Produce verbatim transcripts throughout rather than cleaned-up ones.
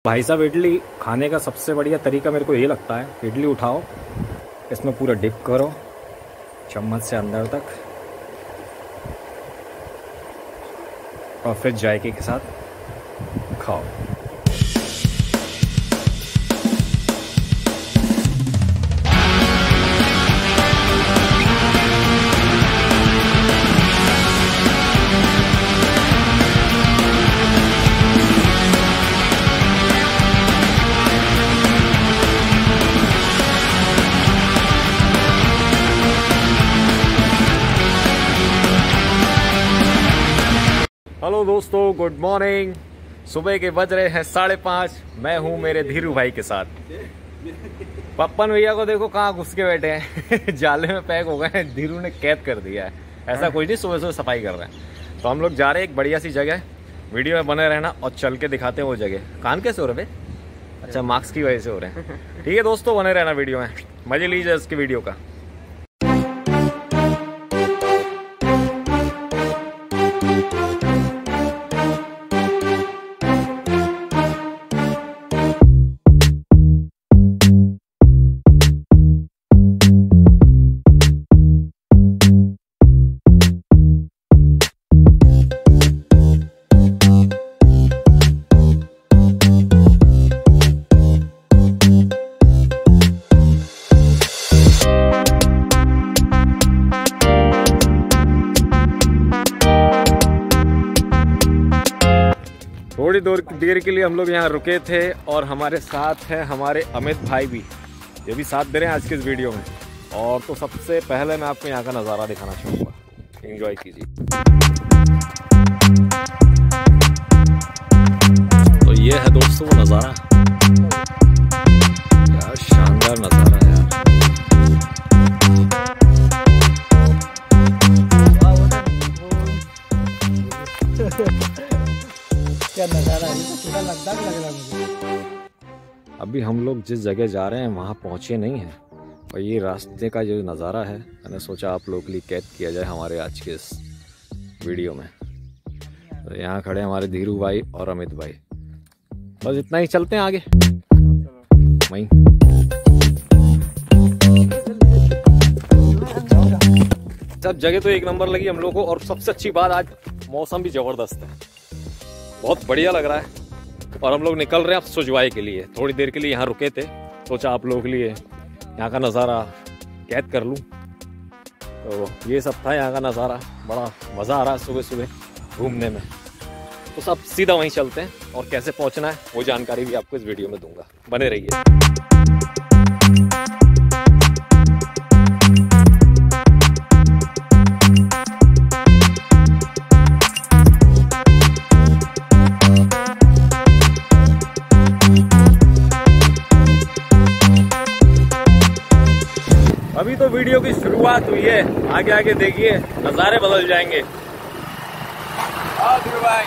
भाई साहब इडली खाने का सबसे बढ़िया तरीका मेरे को ये लगता है, इडली उठाओ, इसमें पूरा डिप करो चम्मच से अंदर तक और फिर जायके के साथ खाओ। हेलो दोस्तों, गुड मॉर्निंग। सुबह के बज रहे हैं साढ़े पाँच। मैं हूं मेरे धीरू भाई के साथ। पप्पन भैया को देखो कहाँ घुस के बैठे हैं जाले में पैक हो गए हैं, धीरू ने कैद कर दिया है। ऐसा कुछ नहीं, सुबह सुबह सफाई कर रहे हैं। तो हम लोग जा रहे हैं एक बढ़िया सी जगह, वीडियो में बने रहना और चल के दिखाते हैं वो जगह। कान कैसे हो रहे भाई? अच्छा, मार्क्स की वजह से हो रहे हैं। ठीक है दोस्तों, बने रहना वीडियो में, मजे लीजिए इसके वीडियो का। थोड़ी देर देर के लिए हम लोग यहाँ रुके थे और हमारे साथ है हमारे अमित भाई भी, ये भी साथ दे रहे हैं आज के इस वीडियो में। और तो सबसे पहले मैं आपको यहाँ का नज़ारा दिखाना चाहूँगा, एंजॉय कीजिए। तो ये है दोस्तों वो नज़ारा, यार शानदार नज़ारा है यार। क्या नज़ारा है, पूरा लद्दाख लग रहा है मुझे। अभी हम लोग जिस जगह जा रहे हैं वहाँ पहुँचे नहीं हैं, और ये रास्ते का जो नज़ारा है मैंने सोचा आप लोगों के लिए कैद किया जाए हमारे आज के इस वीडियो में। तो यहाँ खड़े हमारे धीरू भाई और अमित भाई, बस इतना ही, चलते हैं आगे वहीं। सब जगह तो एक नंबर लगी हम लोग को, और सबसे अच्छी बात आज मौसम भी ज़बरदस्त है, बहुत बढ़िया लग रहा है। और हम लोग निकल रहे हैं अब सुजवाई के लिए। थोड़ी देर के लिए यहाँ रुके थे, सोचा आप लोगों के लिए यहाँ का नज़ारा कैद कर लूँ। तो ये सब था यहाँ का नज़ारा, बड़ा मज़ा आ रहा है सुबह सुबह घूमने में। तो सब सीधा वहीं चलते हैं, और कैसे पहुँचना है वो जानकारी भी आपको इस वीडियो में दूंगा, बने रहिए। अभी तो वीडियो की शुरुआत हुई है, आगे आगे देखिए नज़ारे बदल जाएंगे। भाई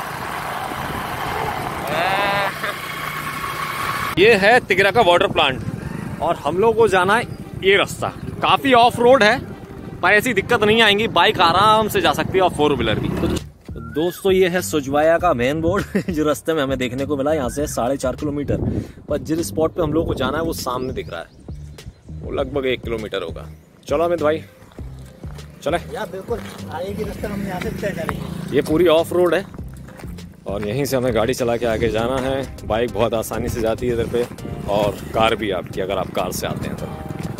ये है तिगरा का वाटर प्लांट, और हम लोग को जाना है ये रास्ता। काफी ऑफ रोड है पर ऐसी दिक्कत नहीं आएंगी, बाइक आराम से जा सकती है और फोर व्हीलर भी। तो दोस्तों ये है सुजवाया का मेन बोर्ड जो रास्ते में हमें देखने को मिला। यहाँ से साढ़े चार किलोमीटर, पर जिस स्पॉट पे हम लोग को जाना है वो सामने दिख रहा है, वो लगभग एक किलोमीटर होगा। चलो अमित भाई चले। यार बिल्कुल आगे की रास्ता हम यहाँ से तय करेंगे। ये पूरी ऑफ रोड है और यहीं से हमें गाड़ी चला के आगे जाना है। बाइक बहुत आसानी से जाती है इधर पे, और कार भी आपकी अगर आप कार से आते हैं तो।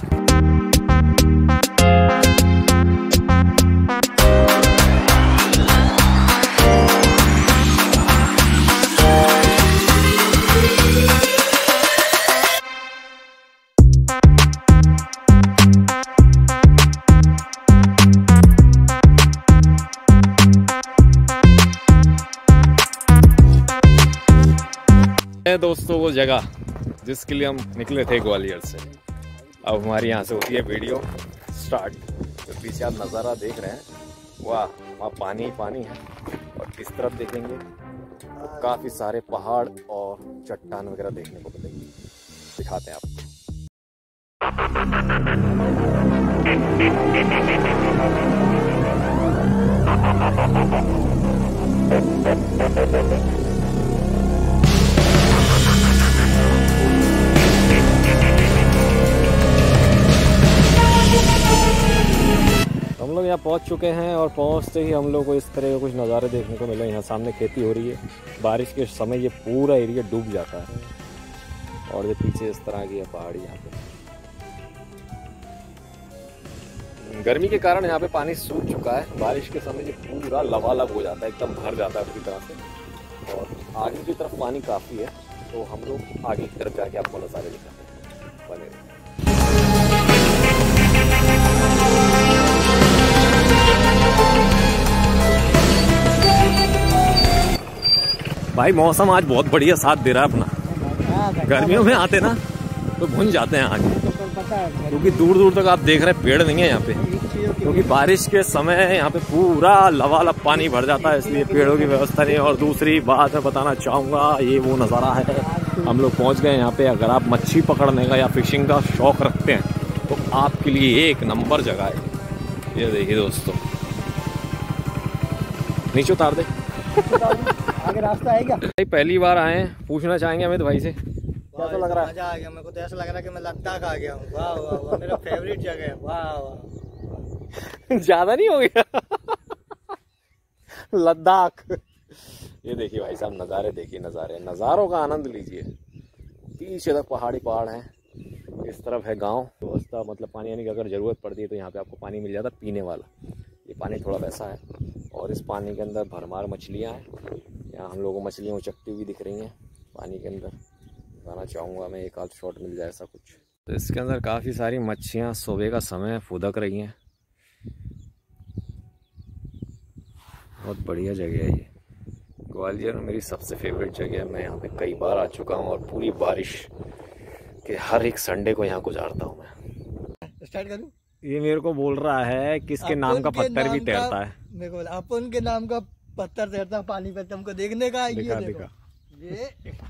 दोस्तों वो जगह जिसके लिए हम निकले थे ग्वालियर से, अब हमारी यहाँ से होती है वीडियो स्टार्ट। तो पीछे आप नज़ारा देख रहे हैं, वाह वहाँ पानी ही पानी है, और इस तरफ देखेंगे तो काफ़ी सारे पहाड़ और चट्टान वगैरह देखने को मिलेंगे। दिखाते हैं आपको। यहाँ पहुँच चुके हैं और पहुँचते ही हम लोग को इस तरह के कुछ नज़ारे देखने को मिले। यहाँ सामने खेती हो रही है, बारिश के समय ये पूरा एरिया डूब जाता है और ये पीछे इस तरह की है पहाड़ी। यहाँ पे गर्मी के कारण यहाँ पे पानी सूख चुका है, बारिश के समय ये पूरा लबालब हो जाता है, एकदम भर जाता है पूरी तरह से। और आगे की तरफ पानी काफ़ी है, तो हम लोग आगे की तरफ जाके आपको नज़ारे दिखाते हैं। बने भाई, मौसम आज बहुत बढ़िया साथ दे रहा है अपना। गर्मियों में आते ना तो भुन जाते हैं आगे, क्योंकि दूर दूर तक आप देख रहे हैं पेड़ नहीं है यहाँ पे, क्योंकि बारिश के समय यहाँ पे पूरा लबालब पानी भर जाता है, इसलिए पेड़ों की व्यवस्था नहीं है। और दूसरी बात मैं बताना चाहूँगा, ये वो नज़ारा है, हम लोग पहुँच गए यहाँ पे। अगर आप मच्छी पकड़ने का या फिशिंग का शौक रखते हैं तो आपके लिए एक नंबर जगह है। ये देखिए दोस्तों, नीचे उतार दे, आगे रास्ता है क्या? भाई पहली बार आए हैं, पूछना चाहेंगे अमित भाई से कैसा लग रहा है? मजा आ गया, मेरे को तो ऐसा लग रहा है कि मैं लद्दाख आ गया हूँ। वाह वाह वाह, मेरा फेवरेट जगह है। वाह वाह, ज्यादा नहीं हो गया? लद्दाख। ये देखिए भाई साहब, नज़ारे देखिए, नज़ारे नज़ारों का आनंद लीजिए। पीछे तक पहाड़ी पहाड़ हैं, इस तरफ है गांव। व्यवस्था मतलब पानी आने की अगर ज़रूरत पड़ती है तो यहाँ पे आपको पानी मिल जाता है पीने वाला। ये पानी थोड़ा वैसा है और इस पानी के अंदर भरमार मछलियाँ हैं। यहाँ हम लोगों को मछलियाँ उचकती हुई दिख रही हैं पानी के अंदर। बताना चाहूँगा मैं, एक आध शॉट मिल जाए ऐसा कुछ। तो इसके अंदर काफ़ी सारी मच्छियाँ सुबह का समय फुदक रही हैं। बहुत बढ़िया जगह है ये। ग्वालियर में मेरी सबसे फेवरेट जगह है, मैं यहाँ पे कई बार आ चुका हूँ और पूरी बारिश के हर एक संडे को यहाँ गुजारता हूँ मैं। स्टार्ट करूँ? ये मेरे को बोल रहा है किसके नाम का पत्थर भी तैरता है। मेरे को अपन के नाम का पत्थर तैरता है पानी पे, तुमको देखने का। दिखा, ये दिखा। ये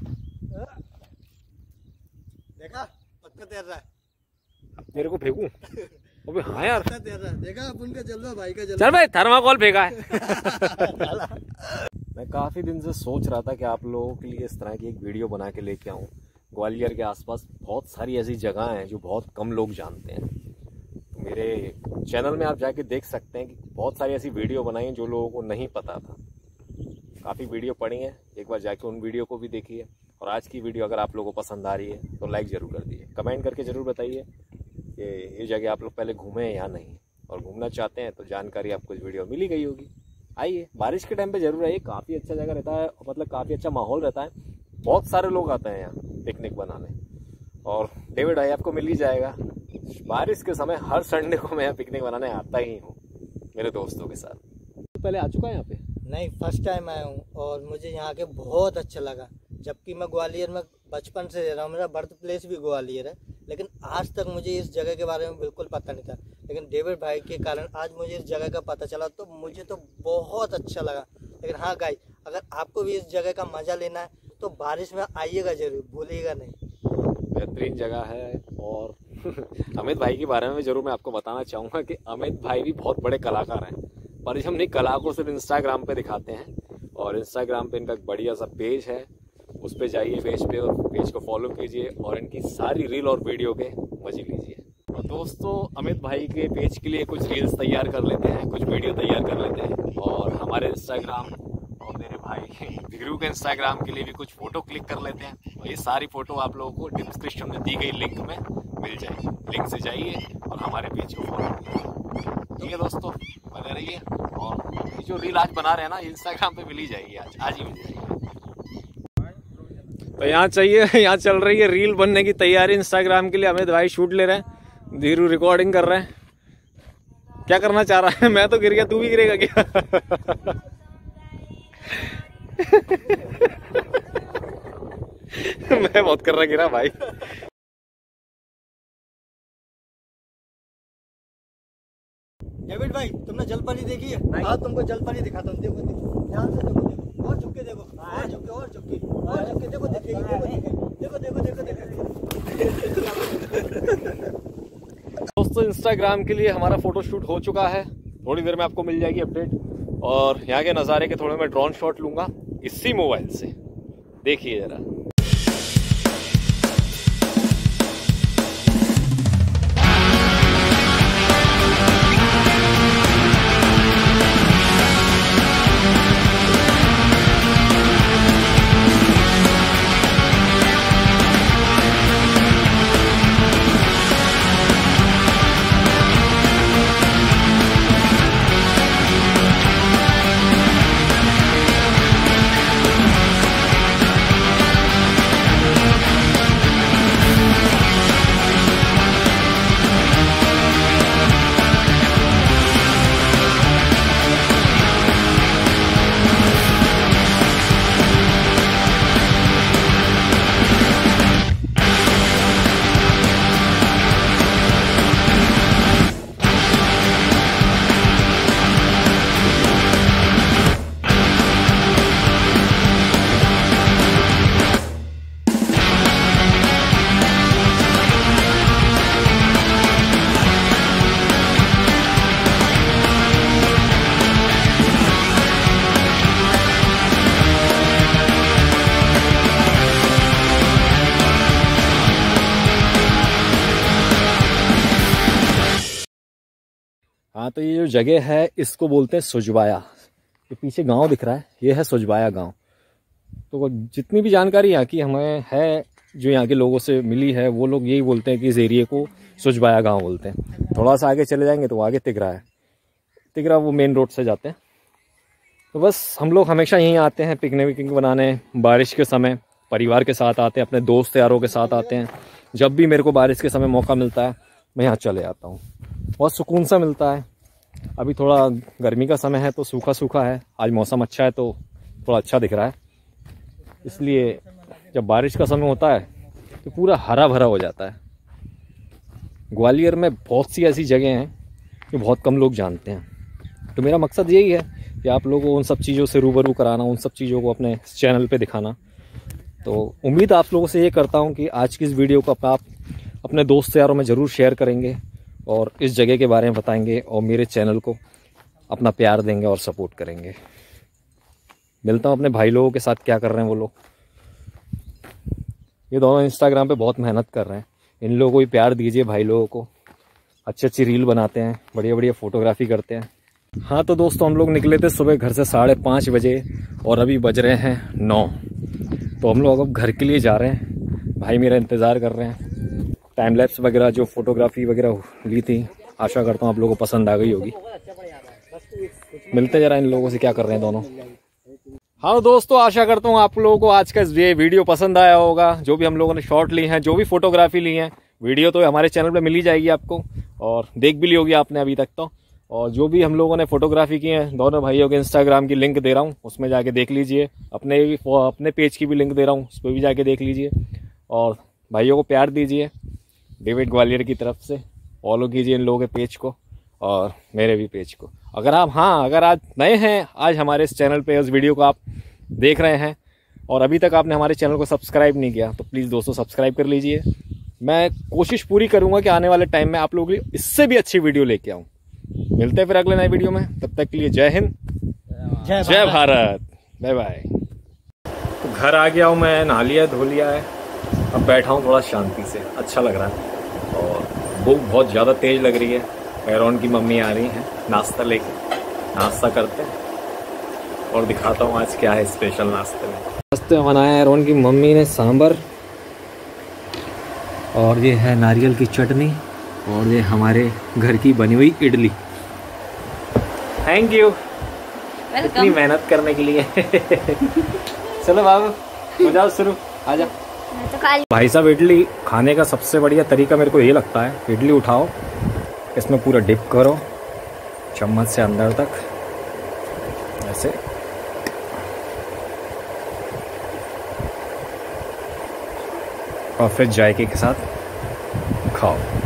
देखा पत्थर तैर रहा है। मेरे को फेंकूं? अबे हाँ यार, पत्थर तैर रहा है। देखा अपन का जलवा, भाई का जलवा। चल भाई, थर्माकोल फेंका है। मैं काफी दिन से सोच रहा था कि आप लोगों के लिए इस तरह की एक वीडियो बना के लेके आऊं। ग्वालियर के आसपास बहुत सारी ऐसी जगह हैं जो बहुत कम लोग जानते हैं। तो मेरे चैनल में आप जाके देख सकते हैं कि बहुत सारी ऐसी वीडियो बनाई हैं जो लोगों को नहीं पता था। काफ़ी वीडियो पड़ी हैं, एक बार जाके उन वीडियो को भी देखिए। और आज की वीडियो अगर आप लोगों को पसंद आ रही है तो लाइक ज़रूर कर दीजिए, कमेंट करके ज़रूर बताइए कि ये जगह आप लोग पहले घूमे हैं या नहीं, और घूमना चाहते हैं तो जानकारी आपको इस वीडियो में मिली गई होगी। आइए, बारिश के टाइम पे जरूर आइए, काफ़ी अच्छा जगह रहता है, मतलब काफ़ी अच्छा माहौल रहता है। बहुत सारे लोग आते हैं यहाँ पिकनिक बनाने, और डेविड भाई आपको मिल ही जाएगा। बारिश के समय हर संडे को मैं यहाँ पिकनिक बनाने आता ही हूँ मेरे दोस्तों के साथ। तो पहले आ चुका है यहाँ पे? नहीं, फर्स्ट टाइम आया हूँ और मुझे यहाँ के बहुत अच्छा लगा। जबकि मैं ग्वालियर में बचपन से रह रहा हूँ, मेरा बर्थ प्लेस भी ग्वालियर है, लेकिन आज तक मुझे इस जगह के बारे में बिल्कुल पता नहीं था। लेकिन डेविड भाई के कारण आज मुझे इस जगह का पता चला, तो मुझे तो बहुत अच्छा लगा। लेकिन हाँ गाइस, अगर आपको भी इस जगह का मज़ा लेना है तो बारिश में आइएगा जरूर, भूलिएगा नहीं। बेहतरीन जगह है। और अमित भाई के बारे में जरूर मैं आपको बताना चाहूँगा कि अमित भाई भी बहुत बड़े कलाकार हैं, पर हम नहीं कला को सिर्फ इंस्टाग्राम पे दिखाते हैं। और इंस्टाग्राम पे इनका एक बढ़िया सा पेज है, उस पे जाइए, पेज पे, और पेज को फॉलो कीजिए और इनकी सारी रील और वीडियो के मजे लीजिए। और दोस्तों, अमित भाई के पेज के लिए कुछ रील्स तैयार कर लेते हैं, कुछ वीडियो तैयार कर लेते हैं, और हमारे इंस्टाग्राम और मेरे भाई धीरू के इंस्टाग्राम के लिए भी कुछ फोटो क्लिक कर लेते हैं। और ये सारी फोटो आप लोगों को डिस्क्रिप्शन में दी गई लिंक में मिल जाएगी, लिंक से जाइए और हमारे पेज को फॉलो कीजिए। ठीक है दोस्तों, बने रहिए। और ये जो रील आज बना रहे हैं ना, इंस्टाग्राम पे मिल ही जाएगी, आज आज ही मिल जाएगी। तो यहाँ चाहिए, यहाँ चल रही है रील बनने की तैयारी इंस्टाग्राम के लिए। अमित भाई शूट ले रहे हैं, धीरू रिकॉर्डिंग कर रहे हैं। क्या करना चाह रहा है? मैं तो गिर गया, तू भी गिरेगा क्या? मैं बहुत कर रहा गिरा भाई। डेविड भाई, तुमने जलपरी देखी है? हाँ, तुमको जलपरी दिखाता हूँ। देखो देखो, ध्यान से देखो, देखो और झुक के देखो, और झुक के, और झुक के, और झुक के देखो, देखो देखो देखो देखो देखो। दोस्तों, इंस्टाग्राम के लिए हमारा फोटो शूट हो चुका है, थोड़ी देर में आपको मिल जाएगी अपडेट। और यहाँ के नज़ारे के थोड़े मैं ड्रोन शॉट लूँगा इसी मोबाइल से, देखिए जरा। हाँ, तो ये जो जगह है इसको बोलते हैं सुजवाया। ये पीछे गांव दिख रहा है, ये है सुजवाया गांव। तो जितनी भी जानकारी यहाँ की हमें है, जो यहाँ के लोगों से मिली है, वो लोग यही बोलते हैं कि इस एरिए को सुजवाया गांव बोलते हैं। थोड़ा सा आगे चले जाएंगे तो आगे तिगरा है। तिगरा वो मेन रोड से जाते हैं। तो बस हम लोग हमेशा यहीं आते हैं पिकनिक विकनिक बनाने। बारिश के समय परिवार के साथ आते हैं, अपने दोस्त यारों के साथ आते हैं। जब भी मेरे को बारिश के समय मौका मिलता है मैं यहाँ चले आता हूँ। बहुत सुकून सा मिलता है। अभी थोड़ा गर्मी का समय है तो सूखा सूखा है, आज मौसम अच्छा है तो थोड़ा अच्छा दिख रहा है। इसलिए जब बारिश का समय होता है तो पूरा हरा भरा हो जाता है। ग्वालियर में बहुत सी ऐसी जगह हैं जो बहुत कम लोग जानते हैं। तो मेरा मकसद यही है कि आप लोगों को उन सब चीज़ों से रूबरू कराना, उन सब चीज़ों को अपने चैनल पे दिखाना। तो उम्मीद आप लोगों से ये करता हूँ कि आज की इस वीडियो को आप अपने दोस्त यारों में ज़रूर शेयर करेंगे और इस जगह के बारे में बताएंगे और मेरे चैनल को अपना प्यार देंगे और सपोर्ट करेंगे। मिलता हूँ अपने भाई लोगों के साथ, क्या कर रहे हैं वो लोग। ये दोनों इंस्टाग्राम पे बहुत मेहनत कर रहे हैं। इन लोगों को भी प्यार दीजिए, भाई लोगों को। अच्छी अच्छी रील बनाते हैं, बढ़िया बढ़िया फोटोग्राफी करते हैं। हाँ तो दोस्तों, हम लोग निकले थे सुबह घर से साढ़े पाँच बजे और अभी बज रहे हैं नौ। तो हम लोग अब घर के लिए जा रहे हैं। भाई मेरा इंतज़ार कर रहे हैं। टाइम लैप्स वगैरह जो फोटोग्राफी वगैरह ली थी, आशा करता हूँ आप लोगों को पसंद आ गई होगी। मिलते जरा इन लोगों से क्या कर रहे हैं दोनों। हाँ दोस्तों, आशा करता हूँ आप लोगों को आज का ये वीडियो पसंद आया होगा। जो भी हम लोगों ने शॉट ली हैं, जो भी फोटोग्राफी ली है, वीडियो तो हमारे चैनल पे मिल ही जाएगी आपको और देख भी ली होगी आपने अभी तक तो। और जो भी हम लोगों ने फोटोग्राफी की है, दोनों भाइयों के इंस्टाग्राम की लिंक दे रहा हूँ, उसमें जाके देख लीजिए। अपने भी अपने पेज की भी लिंक दे रहा हूँ, उस पर भी जाके देख लीजिए। और भाइयों को प्यार दीजिए डेविड ग्वालियर की तरफ से। फॉलो कीजिए इन लोगों के पेज को और मेरे भी पेज को। अगर आप हाँ अगर आज नए हैं, आज हमारे इस चैनल पे इस वीडियो को आप देख रहे हैं और अभी तक आपने हमारे चैनल को सब्सक्राइब नहीं किया, तो प्लीज़ दोस्तों सब्सक्राइब कर लीजिए। मैं कोशिश पूरी करूँगा कि आने वाले टाइम में आप लोगों के लिए इससे भी अच्छी वीडियो लेके आऊँ। मिलते हैं फिर अगले नए वीडियो में, तब तक के लिए जय हिंद, जय भारत, बाय बाय। तो घर आ गया हूँ मैं, नहा लिया धो लिया है, अब बैठा हूँ थोड़ा शांति से, अच्छा लग रहा है। और भूख बहुत ज़्यादा तेज़ लग रही है। एरोन की मम्मी आ रही हैं नाश्ता लेके, नाश्ता करते हैं और दिखाता हूँ आज क्या है स्पेशल नाश्ते में। नाश्ते बनाया एरोन की मम्मी ने सांभर, और ये है नारियल की चटनी, और ये हमारे घर की बनी हुई इडली। थैंक यू इतनी मेहनत करने के लिए। चलो बाबू हो जाओ शुरू, आ जाओ। भाई साहब, इडली खाने का सबसे बढ़िया तरीका मेरे को ये लगता है, इडली उठाओ, इसमें पूरा डिप करो चम्मच से अंदर तक ऐसे, और फिर जायके के साथ खाओ।